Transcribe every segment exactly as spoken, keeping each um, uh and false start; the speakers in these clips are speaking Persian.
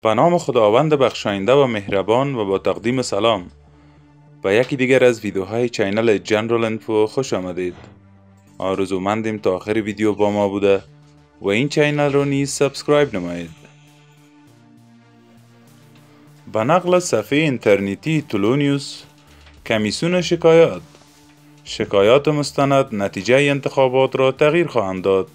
به نام خداوند بخشاینده و مهربان و با تقدیم سلام به یکی دیگر از ویدیوهای چینل جنرال انفو خوش آمدید. آرزومندیم تا آخر ویدیو با ما بوده و این چینل رو نیز سابسکرایب نمایید. به نقل از صفحه اینترنتی طلوع نیوز، کمیسیون شکایات شکایات مستند نتیجه انتخابات را تغییر خواهند داد.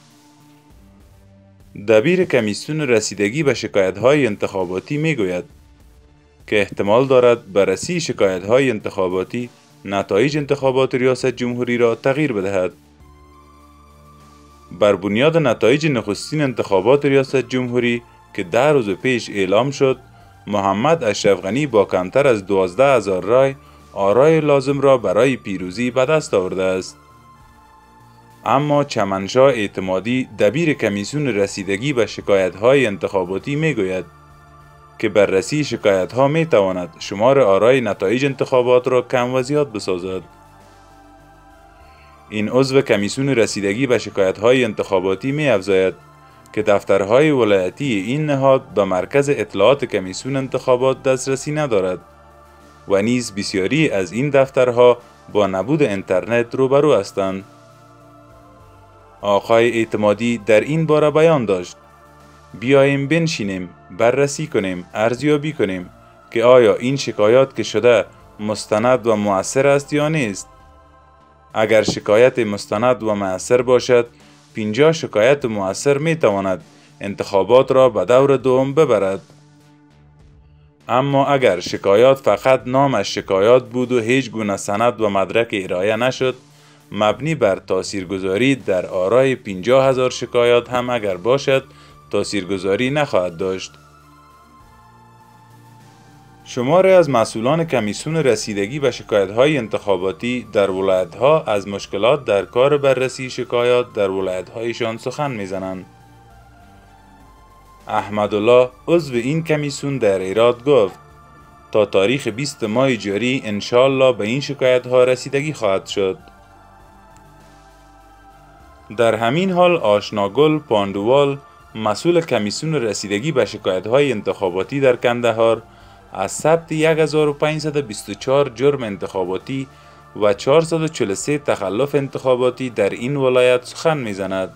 دبیر کمیسیون رسیدگی به شکایت‌های انتخاباتی می‌گوید که احتمال دارد بررسی شکایت‌های انتخاباتی نتایج انتخابات ریاست جمهوری را تغییر بدهد. بر بنیاد نتایج نخستین انتخابات ریاست جمهوری که ده روز پیش اعلام شد، محمد اشرف غنی با کمتر از دوازده هزار رای آرای لازم را برای پیروزی به دست آورده است. اما چمنشاه اعتمادی دبیر کمیسیون رسیدگی به شکایت‌های انتخاباتی می‌گوید که بررسی شکایت‌ها می‌تواند شمار آرای نتایج انتخابات را کم و زیاد بسازد. این عضو کمیسیون رسیدگی به شکایت‌های انتخاباتی می‌افزاید که دفترهای ولایتی این نهاد به مرکز اطلاعات کمیسیون انتخابات دسترسی ندارد و نیز بسیاری از این دفترها با نبود اینترنت روبرو هستند. آقای اعتمادی در این باره بیان داشت: بیاییم بنشینیم، بررسی کنیم، ارزیابی کنیم که آیا این شکایات که شده مستند و مؤثر است یا نیست. اگر شکایت مستند و مؤثر باشد، پنجاه شکایت مؤثر می تواند انتخابات را به دور دوم ببرد. اما اگر شکایات فقط نامش شکایات بود و هیچ گونه سند و مدرک ارائه نشد، مبنی بر تاثیرگذاری در آرای پنجاه هزار شکایات هم اگر باشد، تاثیرگذاری نخواهد داشت. شماری از مسئولان کمیسیون رسیدگی به شکایت‌های انتخاباتی در ولایت‌ها از مشکلات در کار بررسی شکایات در ولایت‌هایشان سخن می‌زنند. احمدالله عضو این کمیسیون در ایراد گفت تا تاریخ بیست ماه جاری انشالله به این شکایت‌ها رسیدگی خواهد شد. در همین حال آشناگل پاندوال، مسئول کمیسیون رسیدگی به شکایت‌های انتخاباتی در کندهار، از ثبت یک هزار و پانصد و بیست و چهار جرم انتخاباتی و چهارصد و چهل و سه تخلف انتخاباتی در این ولایت سخن می‌زند.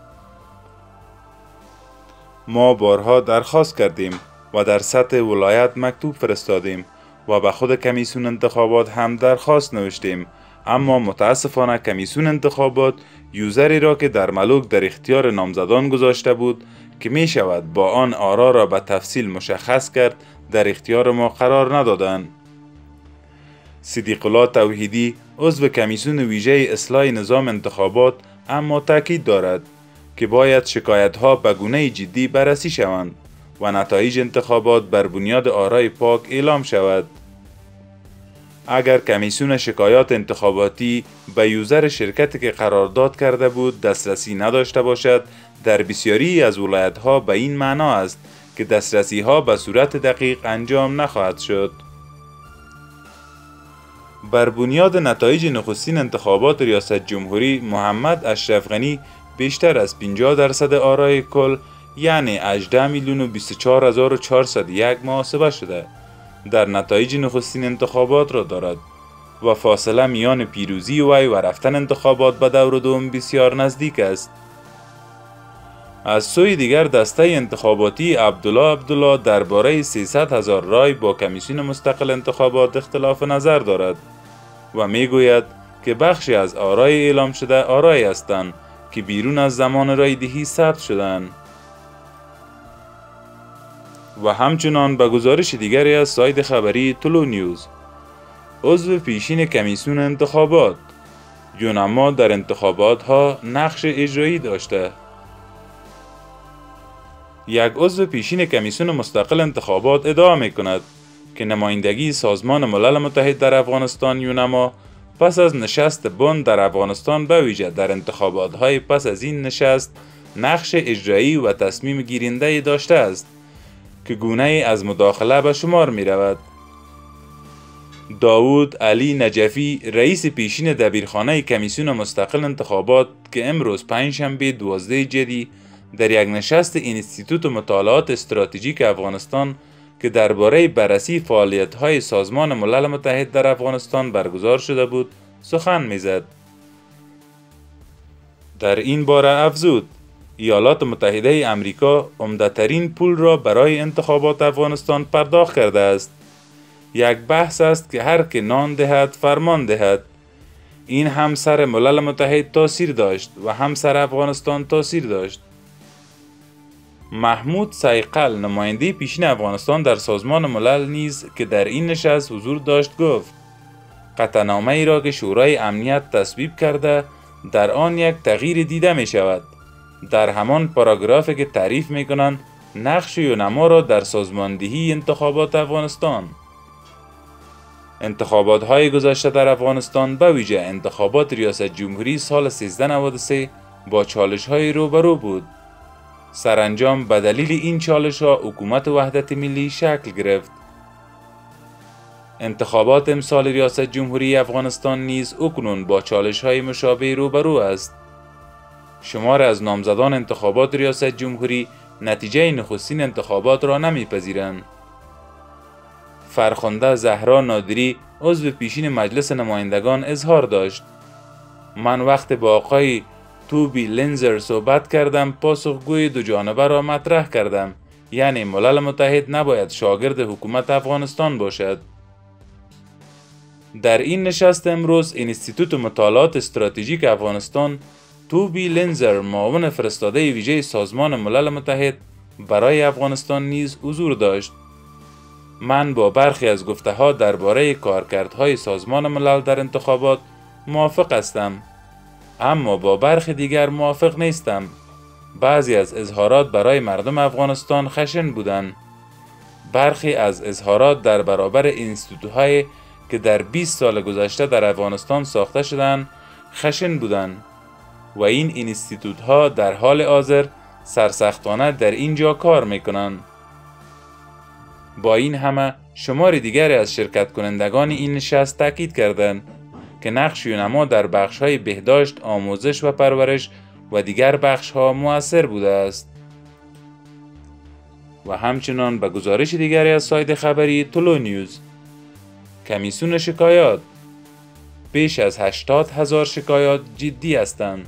ما بارها درخواست کردیم و در سطح ولایت مکتوب فرستادیم و به خود کمیسیون انتخابات هم درخواست نوشتیم، اما متاسفانه کمیسیون انتخابات یوزری را که در ملوک در اختیار نامزدان گذاشته بود که می شود با آن آرا را به تفصیل مشخص کرد در اختیار ما قرار ندادند. صدیق الله توحیدی عضو کمیسیون ویژه اصلاح نظام انتخابات اما تاکید دارد که باید شکایت‌ها به گونه جدی بررسی شوند و نتایج انتخابات بر بنیاد آرای پاک اعلام شود. اگر کمیسیون شکایات انتخاباتی به یوزر شرکتی که قرارداد کرده بود دسترسی نداشته باشد، در بسیاری از ولایت‌ها به این معنا است که دسترسی‌ها به صورت دقیق انجام نخواهد شد. بر بنیاد نتایج نخستین انتخابات ریاست جمهوری، محمد اشرف غنی بیشتر از پنجاه درصد آرای کل یعنی هجده میلیون و بیست و چهار هزار و چهارصد و یک محاسبه شده در نتایج نخستین انتخابات را دارد و فاصله میان پیروزی وی و رفتن انتخابات به دور دوم بسیار نزدیک است. از سوی دیگر دسته انتخاباتی عبدالله عبدالله درباره سیصد هزار رای با کمیسیون مستقل انتخابات اختلاف نظر دارد و میگوید که بخشی از آرای اعلام شده آرای هستند که بیرون از زمان رای دهی ثبت شدند. و همچنان به گزارش دیگری از سایت خبری طلوع نیوز، عضو پیشین کمیسیون انتخابات: یونما در انتخابات ها نقش اجرایی داشته. یک عضو پیشین کمیسیون مستقل انتخابات ادعا می کند که نمایندگی سازمان ملل متحد در افغانستان یونما پس از نشست بن در افغانستان به ویژه در انتخابات های پس از این نشست نقش اجرایی و تصمیم گیرنده داشته است که گونه از مداخله به شمار می رود. داوود علی نجفی رئیس پیشین دبیرخانه کمیسیون مستقل انتخابات که امروز پنجشنبه دوازده جدی در یک نشست اینستیتوت مطالعات استراتژیک افغانستان که درباره بررسی فعالیت‌های سازمان ملل متحد در افغانستان برگزار شده بود، سخن می‌زد. در این باره افزود: ایالات متحده امریکا عمده‌ترین پول را برای انتخابات افغانستان پرداخت کرده است. یک بحث است که هر که نان دهد فرمان دهد. این هم سر ملل متحد تاثیر داشت و هم سر افغانستان تاثیر داشت. محمود صیقل، نماینده پیشین افغانستان در سازمان ملل نیز که در این نشست حضور داشت، گفت: قطعنامه ای را که شورای امنیت تصویب کرده در آن یک تغییر دیده می شود. در همان پاراگرافی که تعریف می کنند نقش یونما را در سازماندهی انتخابات افغانستان. انتخابات های گذشته در افغانستان به ویژه انتخابات ریاست جمهوری سال سیزده نود و سه با چالش های روبرو بود. سرانجام به دلیل این چالش ها حکومت وحدت ملی شکل گرفت. انتخابات امسال ریاست جمهوری افغانستان نیز اکنون با چالش های مشابه روبرو است. شمار از نامزدان انتخابات ریاست جمهوری نتیجه نخستین انتخابات را نمیپذیرند. فرخنده زهرا نادری، عضو پیشین مجلس نمایندگان، اظهار داشت: من وقت با آقای توبی لنزر صحبت کردم، پاسخگوی دو جانبه را مطرح کردم، یعنی ملل متحد نباید شاگرد حکومت افغانستان باشد. در این نشست امروز اینستیتوت مطالعات استراتژیک افغانستان، توبی لنزر، معاون فرستاده ویژه سازمان ملل متحد برای افغانستان نیز حضور داشت. من با برخی از گفته‌ها درباره کارکردهای سازمان ملل در انتخابات موافق هستم، اما با برخی دیگر موافق نیستم. بعضی از اظهارات برای مردم افغانستان خشن بودند. برخی از اظهارات در برابر اینستیتوت‌های که در بیست سال گذشته در افغانستان ساخته شدند خشن بودند و این اینستیتوت‌ها در حال حاضر سرسختانه در اینجا کار می‌کنند. با این همه شمار دیگری از شرکت کنندگان این نشست تاکید کردند که نقش یونما در بخش‌های بهداشت، آموزش و پرورش و دیگر بخش‌ها مؤثر بوده است. و همچنان به گزارش دیگری از سایت خبری طلوع نیوز، کمیسیون شکایات: بیش از هشتاد هزار شکایات جدی هستند.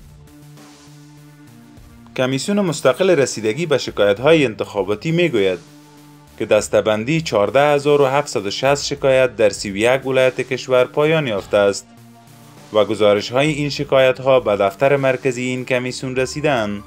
کمیسیون مستقل رسیدگی به شکایت‌های انتخاباتی می‌گوید که دسته‌بندی چهارده هزار و هفتصد و شصت شکایت در سی و یک ولایت کشور پایان یافته است و گزارش‌های این شکایت‌ها به دفتر مرکزی این کمیسیون رسیدند.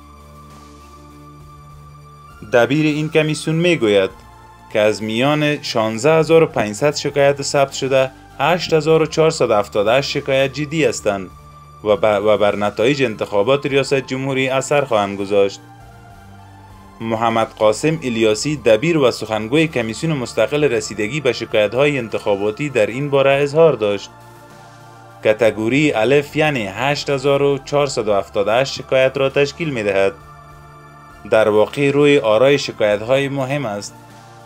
دبیر این کمیسیون می‌گوید که از میان شانزده هزار و پانصد شکایت ثبت شده، هشت هزار و چهارصد و هفتاد و هشت شکایت جدی هستند و بر نتایج انتخابات ریاست جمهوری اثر خواهند گذاشت. محمد قاسم الیاسی، دبیر و سخنگوی کمیسیون مستقل رسیدگی به شکایت‌های انتخاباتی، در این باره اظهار داشت: کاتگوری الف یعنی هشت هزار و چهارصد و هفتاد و هشت شکایت را تشکیل می‌دهد. در واقع روی آرای شکایت‌های مهم است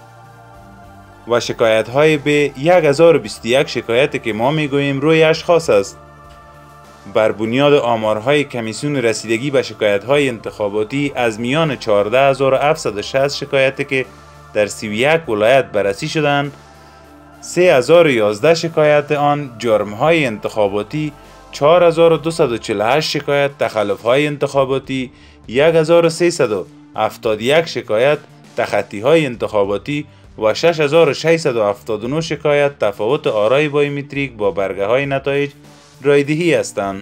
و شکایت‌های به یک هزار و بیست و یک شکایت که ما می‌گوییم روی اشخاص است. بر بنیاد آمارهای کمیسیون رسیدگی به شکایت‌های انتخاباتی، از میان چهارده هزار و هفتصد و شصت شکایتی که در سی و یک ولایت بررسی شدند، سه هزار و یازده شکایت آن جرم‌های انتخاباتی، چهار هزار و دویست و چهل و هشت شکایت تخلف‌های انتخاباتی، یک هزار و سیصد و هفتاد و یک شکایت تخطی‌های انتخاباتی و شش هزار و ششصد و هفتاد و نه شکایت تفاوت آرای بایومتریک با برگه‌های نتایج رایدهی هستند.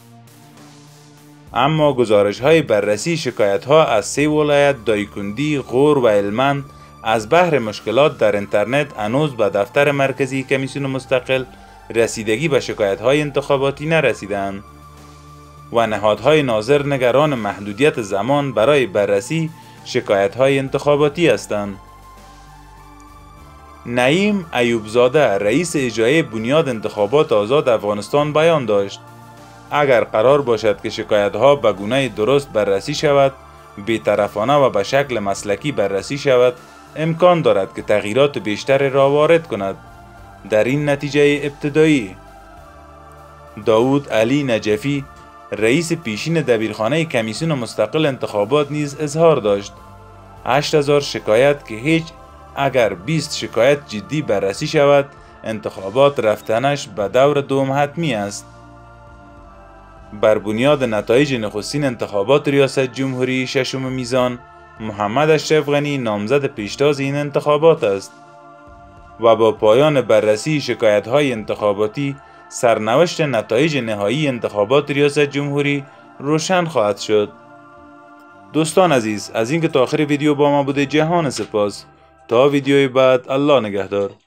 اما گزارش‌های بررسی شکایت‌ها از سه ولایت دایکندی، غور و هلمند از بحر مشکلات در اینترنت هنوز به دفتر مرکزی کمیسیون مستقل رسیدگی به شکایت‌های انتخاباتی نرسیدند و نهادهای ناظر نگران محدودیت زمان برای بررسی شکایت‌های انتخاباتی هستند. نعیم ایوبزاده، رئیس اجرایی بنیاد انتخابات آزاد افغانستان، بیان داشت: اگر قرار باشد که شکایت‌ها به گونه درست بررسی شود، بی‌طرفانه و به شکل مسلکی بررسی شود، امکان دارد که تغییرات بیشتری را وارد کند. در این نتیجه ابتدایی، داود علی نجفی، رئیس پیشین دبیرخانه کمیسیون مستقل انتخابات نیز اظهار داشت. هشت هزار شکایت که هیچ اگر بیست شکایت جدی بررسی شود انتخابات رفتنش به دور دوم حتمی است. بر بنیاد نتایج نخستین انتخابات ریاست جمهوری ششم میزان، محمد اشرف غنی نامزد پیشتاز این انتخابات است و با پایان بررسی شکایت‌های انتخاباتی سرنوشت نتایج نهایی انتخابات ریاست جمهوری روشن خواهد شد. دوستان عزیز، از اینکه تا آخر ویدیو با ما بوده جهان سپاس. تا ویدیوی بعد، الله نگهدار.